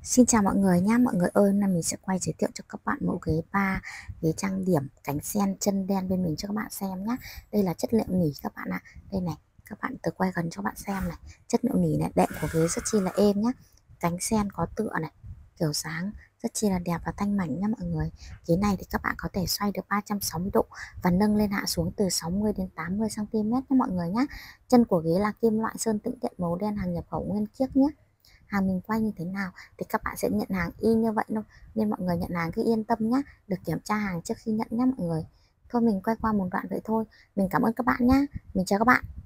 Xin chào mọi người nhé. Mọi người ơi, hôm nay mình sẽ quay giới thiệu cho các bạn mẫu ghế ba, ghế trang điểm cánh sen chân đen bên mình cho các bạn xem nhé. Đây là chất liệu nỉ các bạn ạ. Đây này, các bạn từ quay gần cho bạn xem này. Chất liệu nỉ này, đệm của ghế rất chi là êm nhé. Cánh sen có tựa này, kiểu dáng rất chi là đẹp và thanh mảnh nha mọi người. Ghế này thì các bạn có thể xoay được 360 độ và nâng lên hạ xuống từ 60 đến 80 cm nha mọi người nhé. Chân của ghế là kim loại sơn tĩnh điện màu đen, hàng nhập khẩu nguyên chiếc nhé. Hàng mình quay như thế nào thì các bạn sẽ nhận hàng y như vậy đâu, nên mọi người nhận hàng cứ yên tâm nhé, được kiểm tra hàng trước khi nhận nhé mọi người. Thôi mình quay qua một đoạn vậy thôi. Mình cảm ơn các bạn nhé. Mình chào các bạn.